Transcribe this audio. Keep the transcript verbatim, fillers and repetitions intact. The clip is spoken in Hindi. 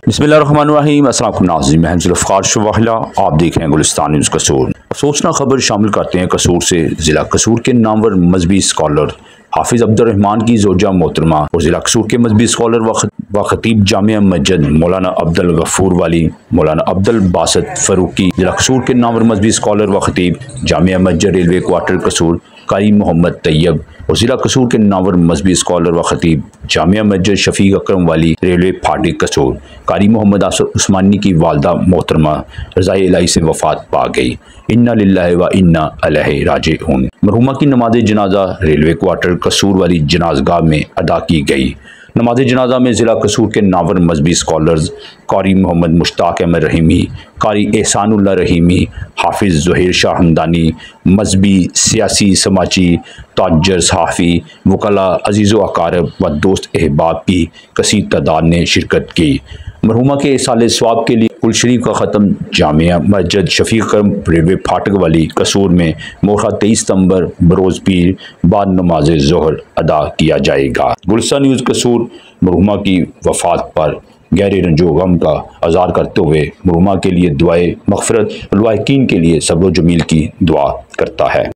बिस्मिल्लाहिर्रहमानिर्रहीम। अस्सलाम वालेकुम नाज़रीन, मैं जुल्फ़िकार शवाहिला, आप देख रहे हैं गुलिस्तान न्यूज़ कसूर। अफसोसनाक खबर शामिल करते हैं कसूर से। ज़िला कसूर के नामवर मजहबी स्कॉलर हाफिज़ अब्दुर्रहमान की ज़ौजा मोहतरमा और ज़िला कसूर के मजहबी स्कॉलर व खतीब जामिया मस्जिद मौलाना अब्दुल गफूर वाली मौलाना अब्दुल बासित फ़ारूकी, ज़िला कसूर के नामवर मजहबी स्कॉलर व खतीब जामिया मस्जिद रेलवे क्वार्टर कसूर कारी मोहम्मद तैयब और ज़िला कसूर के नामवर मजहबी स्कॉलर व खतीब जामिया मस्जिद शफीक अकरम वाली रेलवे फाटक कसूर कारी मोहम्मद आसर उस्मानी की वालदा मोहतरमा रज़ाए इलाही से वफ़ात पा गई। इन्ना लिल्लाहि व इन्ना इलैहि राजिऊन। मरहुमा की नमाज जनाजा रेलवे क्वार्टर कसूर वाली जनाजगाह में अदा की गई। नमाज जनाजा में ज़िला कसूर के नावर मजहबी स्कॉलर्स कारी मोहम्मद मुश्ताक अहमद रहीमी, कारी एहसानुल्लाह रहीमी, हाफिज़ ज़ुहैर शाह हमदानी, मजहबी सियासी समाजी ताजर सहाफ़ी वकला अजीज़ो अकारब व दोस्त अहबाब की कसीर तादाद ने शिरकत की। मरहुमा के इसाले स्वाब के लिए कुल शरीफ का ख़त्म जामिया मस्जिद शफीक अकरम रेलवे फाटक वाली कसूर में मोखा तेईस सितंबर बरोज़ पीर बाद नमाज ज़ोहर अदा किया जाएगा। गुलिस्तान न्यूज़ कसूर मरहुमा की वफ़ात पर गहरे रंजो गम का अज़हार करते हुए मरहुमा के लिए दुआए मग़फ़िरत और लायकीन के लिए सब्र व जमील की दुआ करता है।